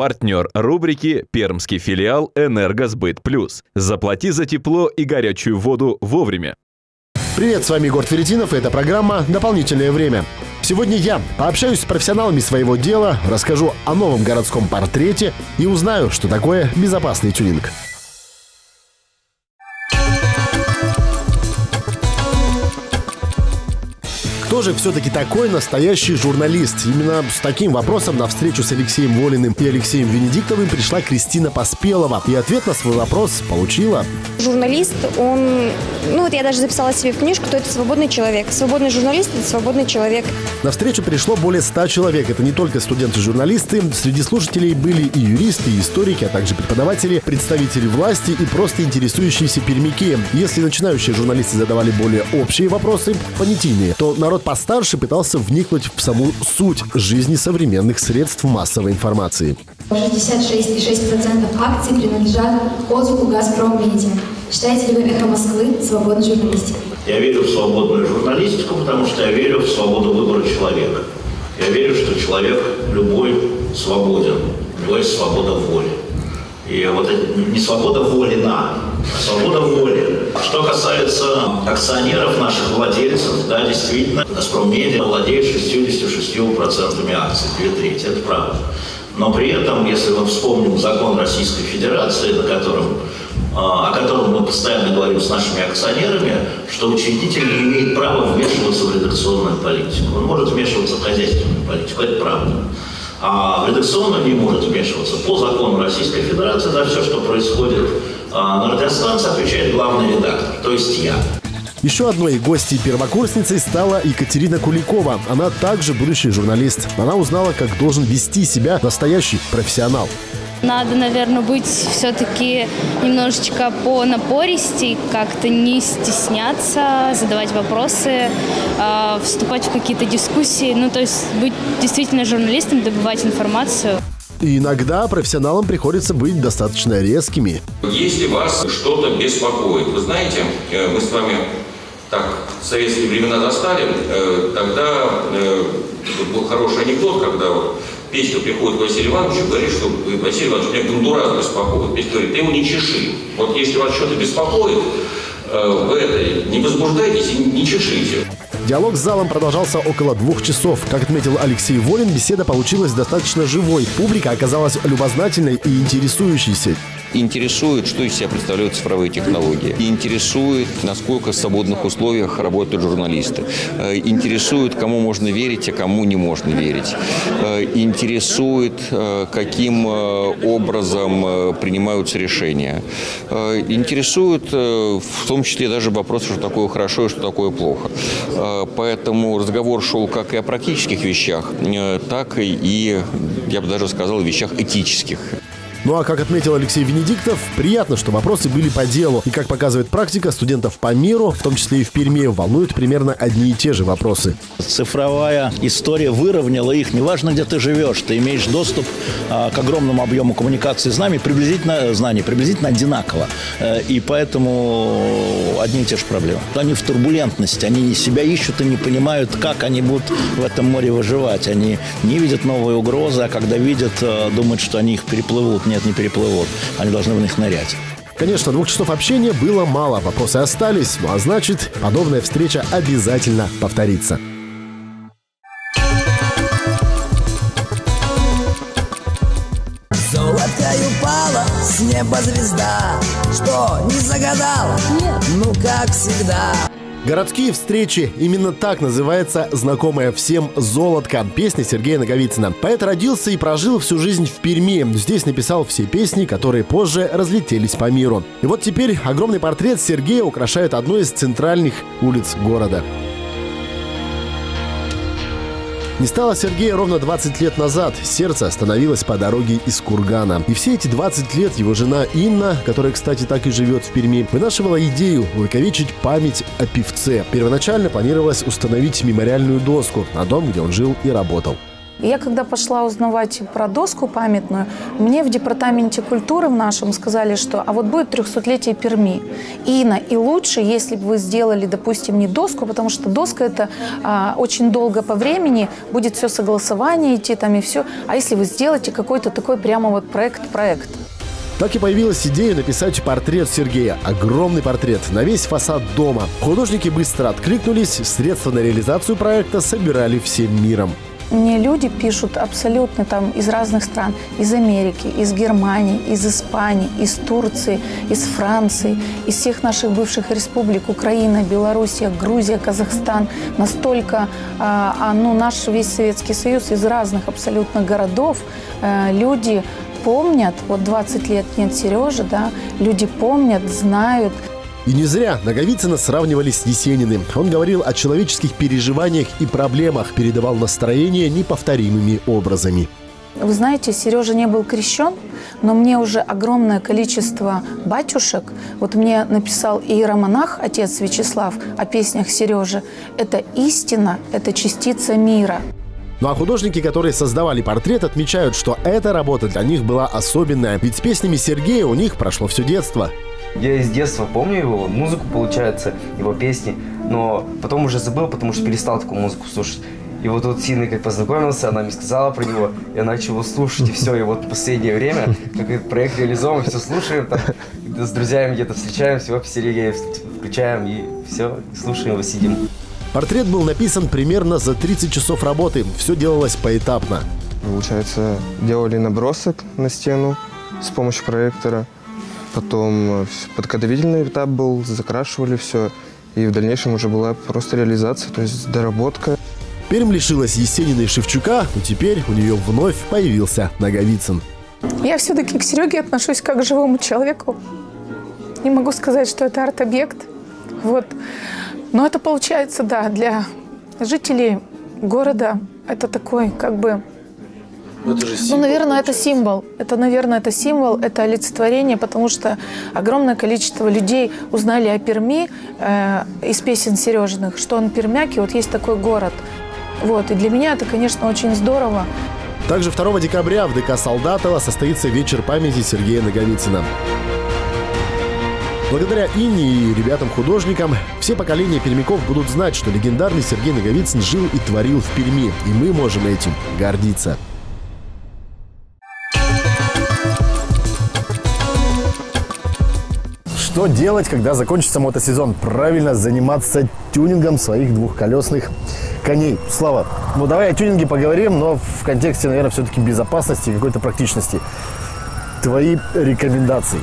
Партнер рубрики «Пермский филиал «Энергосбыт Плюс». Заплати за тепло и горячую воду вовремя. Привет, с вами Егор Тверетинов, и это программа «Дополнительное время». Сегодня я пообщаюсь с профессионалами своего дела, расскажу о новом городском портрете и узнаю, что такое безопасный тюнинг. Кто же все-таки такой настоящий журналист? Именно с таким вопросом на встречу с Алексеем Волиным и Алексеем Венедиктовым пришла Кристина Поспелова. И ответ на свой вопрос получила. Журналист, он... я даже записала себе в книжку, что это свободный человек. Свободный журналист – это свободный человек. На встречу пришло более 100 человек. Это не только студенты-журналисты. Среди слушателей были и юристы, и историки, а также преподаватели, представители власти и просто интересующиеся пермяки. Если начинающие журналисты задавали более общие вопросы, понятийные, то народ постарше пытался вникнуть в саму суть жизни современных средств массовой информации. 66,6% акций принадлежат Озуку «Газпроммедиа». Считаете ли вы «Эхо Москвы» свободной журналистикой? Я верю в свободную журналистику, потому что я верю в свободу выбора человека. Я верю, что человек любой свободен, у него есть свобода воли. И вот это не свобода волина, а свобода воли. Что касается акционеров, наших владельцев, да, действительно, «Газпроммедиа» владеет 66% акций, 2/3, это правда. Но при этом, если мы вспомним закон Российской Федерации, о котором мы постоянно говорим с нашими акционерами, что учредитель не имеет права вмешиваться в редакционную политику. Он может вмешиваться в хозяйственную политику, это правда. А в редакционную не может вмешиваться. По закону Российской Федерации за все, что происходит на радиостанции, отвечает главный редактор, то есть я. Еще одной гостьей первокурсницей стала Екатерина Куликова. Она также будущий журналист. Она узнала, как должен вести себя настоящий профессионал. Надо, наверное, быть все-таки немножечко понапористей, как-то не стесняться, задавать вопросы, вступать в какие-то дискуссии. То есть быть действительно журналистом, добывать информацию. И иногда профессионалам приходится быть достаточно резкими. Если вас что-то беспокоит, вы знаете, мы с вами так в советские времена застали, тогда был хороший анекдот, когда Петька приходит к Василию Ивановичу и говорит, что Василий Иванович, меня Гондурас беспокоит. Петька говорит, ты его не чеши. Вот если вас что-то беспокоит, вы не возбуждайтесь и не чешите. Диалог с залом продолжался около 2 часов. Как отметил Алексей Волин, беседа получилась достаточно живой. Публика оказалась любознательной и интересующейся. Интересует, что из себя представляют цифровые технологии. Интересует, насколько в свободных условиях работают журналисты. Интересует, кому можно верить, а кому не можно верить. Интересует, каким образом принимаются решения. Интересует в том числе даже вопрос, что такое хорошо и что такое плохо. Поэтому разговор шел как и о практических вещах, так и, я бы даже сказал, вещах этических. Ну а как отметил Алексей Венедиктов, приятно, что вопросы были по делу. И как показывает практика, студентов по миру, в том числе и в Перми, волнуют примерно одни и те же вопросы. Цифровая история выровняла их. Неважно, где ты живешь, ты имеешь доступ к огромному объему коммуникации знаний приблизительно одинаково. И поэтому одни и те же проблемы. Они в турбулентности, они себя ищут и не понимают, как они будут в этом море выживать. Они не видят новые угрозы, а когда видят, думают, что они их переплывут. Нет, не переплывут. Они должны в них нырять. Конечно, 2 часов общения было мало, вопросы остались, а значит, подобная встреча обязательно повторится. Золоткой упала с неба звезда. Что, не загадала? Нет. Ну, как всегда. Городские встречи. Именно так называется знакомая всем «Золотко» песня Сергея Наговицына. Поэт родился и прожил всю жизнь в Перми. Здесь написал все песни, которые позже разлетелись по миру. И вот теперь огромный портрет Сергея украшает одну из центральных улиц города. Не стало Сергея ровно 20 лет назад. Сердце остановилось по дороге из Кургана. И все эти 20 лет его жена Инна, которая, кстати, так и живет в Перми, вынашивала идею увековечить память о певце. Первоначально планировалось установить мемориальную доску на дом, где он жил и работал. И я когда пошла узнавать про доску памятную, мне в департаменте культуры в нашем сказали, что а вот будет 300-летие Перми. И лучше, если бы вы сделали, допустим, не доску, потому что доска это очень долго по времени, будет все согласование идти там и все. А если вы сделаете какой-то такой прямо вот проект. Так и появилась идея написать портрет Сергея. Огромный портрет на весь фасад дома. Художники быстро откликнулись, средства на реализацию проекта собирали всем миром. Мне люди пишут абсолютно там из разных стран. Из Америки, из Германии, из Испании, из Турции, из Франции, из всех наших бывших республик. Украина, Белоруссия, Грузия, Казахстан. Настолько, наш весь Советский Союз из разных абсолютно городов. Люди помнят, вот 20 лет нет Сережи, да, люди помнят, знают. И не зря Наговицына сравнивали с Есениным. Он говорил о человеческих переживаниях и проблемах, передавал настроение неповторимыми образами. Вы знаете, Сережа не был крещен, но мне уже огромное количество батюшек. Вот мне написал иеромонах, отец Вячеслав, о песнях Сережи. Это истина, это частица мира. Ну а художники, которые создавали портрет, отмечают, что эта работа для них была особенная. Ведь с песнями Сергея у них прошло все детство. Я из детства помню его музыку, получается, его песни, но потом уже забыл, потому что перестал такую музыку слушать. И вот тут Сина как познакомился, она мне сказала про него, я начал его слушать, и все. И вот в последнее время, как этот проект реализован, все слушаем, там, с друзьями где-то встречаемся, в Сергея включаем, и все, слушаем его, сидим. Портрет был написан примерно за 30 часов работы. Все делалось поэтапно. Получается, делали набросок на стену с помощью проектора. Потом подготовительный этап был, закрашивали все. И в дальнейшем уже была просто реализация, то есть доработка. Пермь лишилась Есенина и Шевчука, но теперь у нее вновь появился Наговицын. Я все-таки к Сереге отношусь как к живому человеку. Не могу сказать, что это арт-объект. Вот. Но это получается, да, для жителей города это такой, как бы... Это же символ, наверное, это символ. Наверное, это символ, это олицетворение, потому что огромное количество людей узнали о Перми из песен Сережиных, что он пермяк, и вот есть такой город. Вот. И для меня это, конечно, очень здорово. Также 2 декабря в ДК Солдатова состоится вечер памяти Сергея Наговицына. Благодаря Инне и ребятам-художникам все поколения пермяков будут знать, что легендарный Сергей Наговицын жил и творил в Перми, и мы можем этим гордиться. Что делать, когда закончится мотосезон? Правильно заниматься тюнингом своих двухколесных коней. Слава, ну давай о тюнинге поговорим, но в контексте, наверное, все-таки безопасности и какой-то практичности. Твои рекомендации?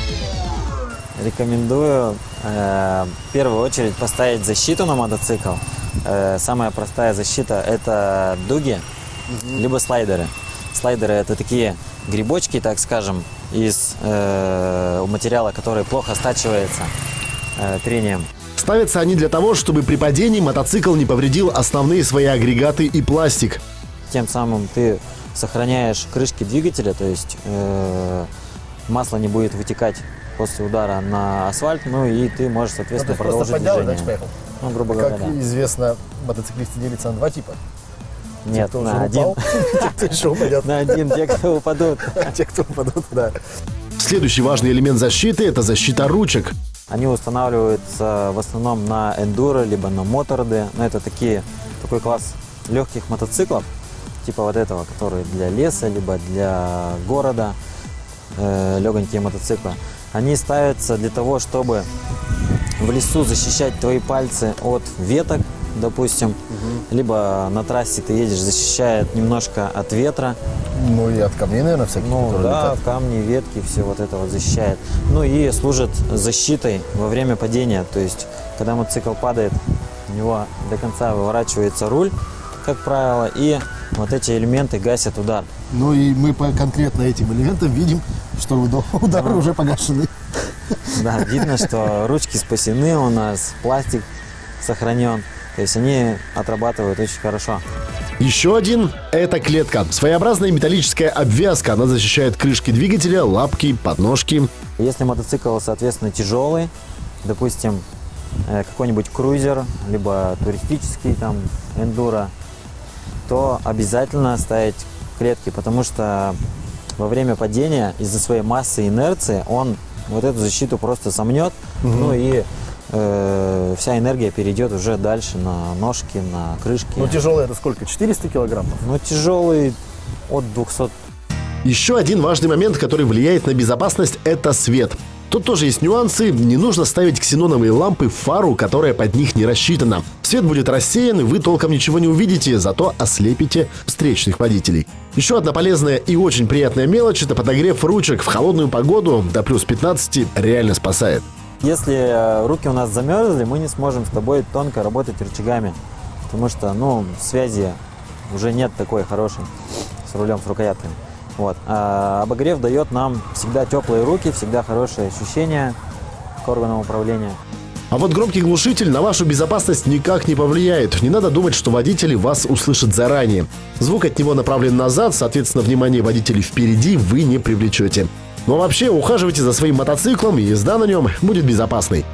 Рекомендую в первую очередь поставить защиту на мотоцикл. Самая простая защита – это дуги, либо слайдеры. Слайдеры – это такие грибочки, так скажем, из материала, который плохо стачивается трением. Ставятся они для того, чтобы при падении мотоцикл не повредил основные свои агрегаты и пластик. Тем самым ты сохраняешь крышки двигателя, то есть масло не будет вытекать после удара на асфальт, ну и ты можешь, соответственно, продолжить движение. Ну, грубо говоря, как известно, мотоциклисты делятся на два типа. Нет, те, на один. На один, те, кто упадут. Те, кто упадут, да. Следующий важный элемент защиты – это защита ручек. Они устанавливаются в основном на эндуро, либо на моторды. Но это такой класс легких мотоциклов, типа вот этого, который для леса, либо для города, легонькие мотоциклы. Они ставятся для того, чтобы в лесу защищать твои пальцы от веток, допустим, либо на трассе ты едешь, защищает немножко от ветра. Ну и от камней, наверное, всяких. Ну да, камни, ветки, все вот это вот защищает. Ну и служит защитой во время падения. То есть, когда мотоцикл падает, у него до конца выворачивается руль, как правило, и вот эти элементы гасят удар. Ну и мы по конкретно этим элементам видим, что удары уже погашены. Да, видно, что ручки спасены у нас, пластик сохранен. То есть они отрабатывают очень хорошо. Еще один – это клетка. Своеобразная металлическая обвязка. Она защищает крышки двигателя, лапки, подножки. Если мотоцикл, соответственно, тяжелый, допустим, какой-нибудь крузер, либо туристический, там, эндуро, то обязательно ставить клетки, потому что во время падения из-за своей массы и инерции он вот эту защиту просто сомнет, ну и вся энергия перейдет уже дальше на ножки, на крышки. Ну тяжелый это сколько? 400 килограммов? Ну тяжелый от 200. Еще один важный момент, который влияет на безопасность, это свет. Тут тоже есть нюансы. Не нужно ставить ксеноновые лампы в фару, которая под них не рассчитана. Свет будет рассеян, и вы толком ничего не увидите, зато ослепите встречных водителей. Еще одна полезная и очень приятная мелочь – это подогрев ручек в холодную погоду до плюс 15 реально спасает. Если руки у нас замерзли, мы не сможем с тобой тонко работать рычагами, потому что, ну, связи уже нет такой хорошей с рулем, с рукоятками. Вот. А обогрев дает нам всегда теплые руки, всегда хорошие ощущения к органам управления. А вот громкий глушитель на вашу безопасность никак не повлияет. Не надо думать, что водители вас услышат заранее. Звук от него направлен назад, соответственно, внимание водителей впереди вы не привлечете. Но вообще ухаживайте за своим мотоциклом, и езда на нем будет безопасной.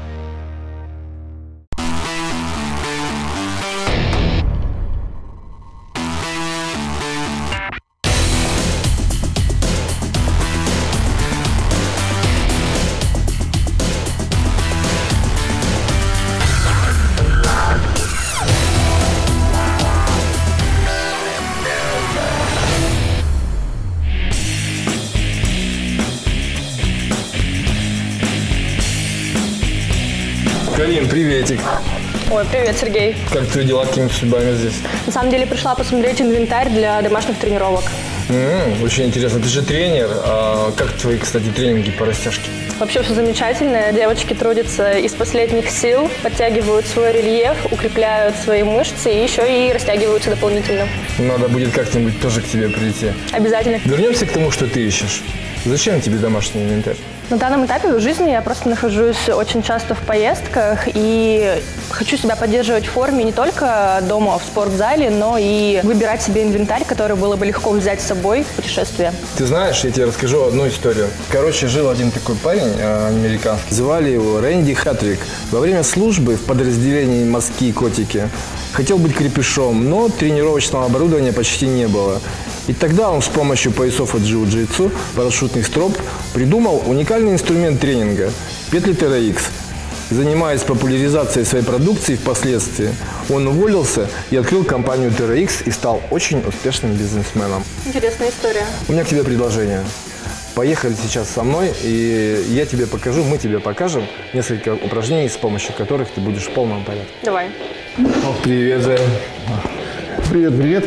Галин, приветик. Ой, привет, Сергей. Как твои дела, какими судьбами здесь? На самом деле пришла посмотреть инвентарь для домашних тренировок. Очень интересно. Ты же тренер. А как твои, кстати, тренинги по растяжке? Вообще все замечательно. Девочки трудятся из последних сил, подтягивают свой рельеф, укрепляют свои мышцы и еще и растягиваются дополнительно. Надо будет как-нибудь тоже к тебе прийти. Обязательно. Вернемся к тому, что ты ищешь. Зачем тебе домашний инвентарь? На данном этапе в жизни я просто нахожусь очень часто в поездках и хочу себя поддерживать в форме не только дома в спортзале, но и выбирать себе инвентарь, который было бы легко взять с собой в путешествие. Ты знаешь, я тебе расскажу одну историю. Короче, жил один такой парень американский. Звали его Рэнди Хатрик. Во время службы в подразделении «Морские котики» хотел быть крепышом, но тренировочного оборудования почти не было. И тогда он с помощью поясов от джиу-джитсу, парашютных строп придумал уникальный инструмент тренинга – петли TRX. Занимаясь популяризацией своей продукции впоследствии, он уволился и открыл компанию TRX и стал очень успешным бизнесменом. Интересная история. У меня к тебе предложение. Поехали сейчас со мной, и я тебе покажу, мы тебе покажем несколько упражнений, с помощью которых ты будешь в полном порядке. Давай. О, привет, Жень. Привет, привет.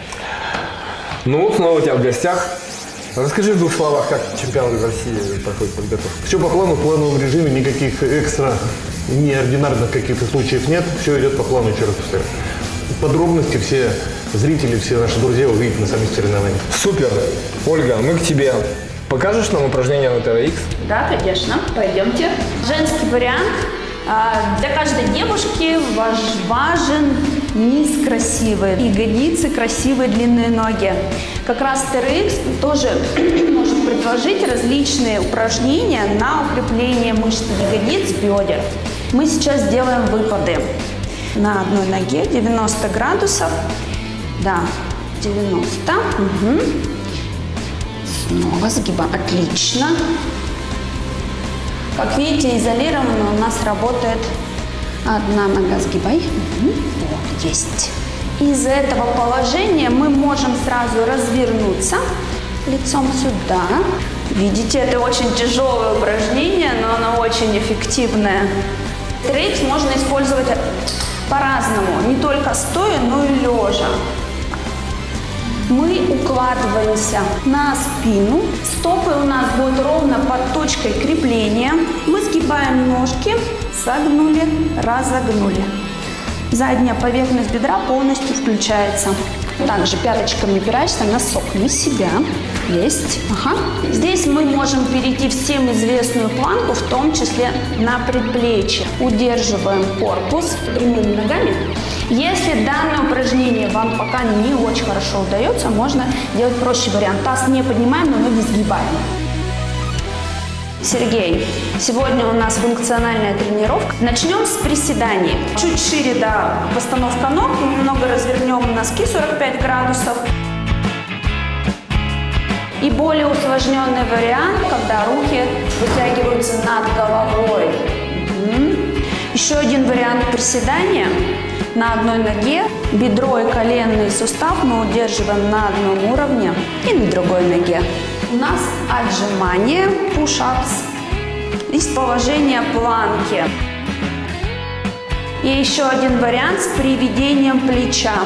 Ну, снова у тебя в гостях. Расскажи в двух словах, как чемпионат России проходит подготовка. Все по плану, в плановом режиме, никаких экстра, неординарных каких-то случаев нет. Все идет по плану, еще раз повторяю. Подробности все зрители, все наши друзья увидят на самих соревнованиях. Супер. Ольга, мы к тебе. Покажешь нам упражнение на TRX? Да, конечно. Пойдемте. Женский вариант. Для каждой девушки важен низ красивый, ягодицы, красивые длинные ноги. Как раз TRX тоже может предложить различные упражнения на укрепление мышц ягодиц, бедер. Мы сейчас делаем выпады на одной ноге, 90 градусов. Да, 90. Угу. Снова сгибаем. Отлично. Как видите, изолированно у нас работает одна нога. Сгибай. Угу. Вот, есть. Из этого положения мы можем сразу развернуться лицом сюда. Видите, это очень тяжелое упражнение, но оно очень эффективное. TRX можно использовать по-разному, не только стоя, но и лежа. Мы укладываемся на спину, стопы у нас будут ровно под точкой крепления. Мы сгибаем ножки, согнули, разогнули. Задняя поверхность бедра полностью включается. Также пяточками опираешься, носок на себя. Есть. Ага. Здесь мы можем перейти всем известную планку, в том числе на предплечье. Удерживаем корпус прямыми ногами. Если данное упражнение вам пока не очень хорошо удается, можно делать проще вариант. Таз не поднимаем, но ноги сгибаем. Сергей, Сегодня у нас функциональная тренировка. Начнем с приседаний. Чуть шире, да, постановка ног. Немного развернем носки 45 градусов. И более усложненный вариант, когда руки вытягиваются над головой. Еще один вариант приседания. На одной ноге бедро и коленный сустав мы удерживаем на одном уровне и на другой ноге. У нас отжимание, push-ups из положения планки. И еще один вариант с приведением плеча.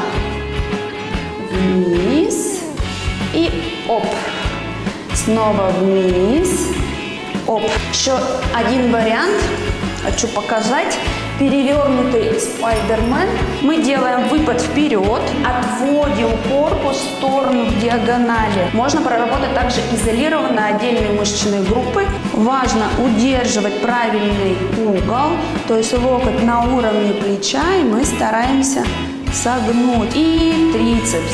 Вниз и оп. Снова вниз, оп. Еще один вариант хочу показать. Перевернутый спайдермен. Мы делаем выпад вперед, отводим корпус в сторону в диагонали. Можно проработать также изолированно отдельные мышечные группы. Важно удерживать правильный угол, то есть локоть на уровне плеча, и мы стараемся согнуть. И трицепс.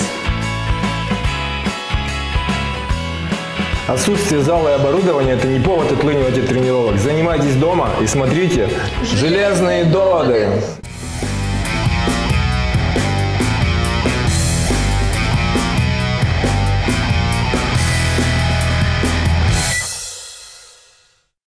Отсутствие зала и оборудования – это не повод отлынивать от тренировок. Занимайтесь дома и смотрите «Железные доводы».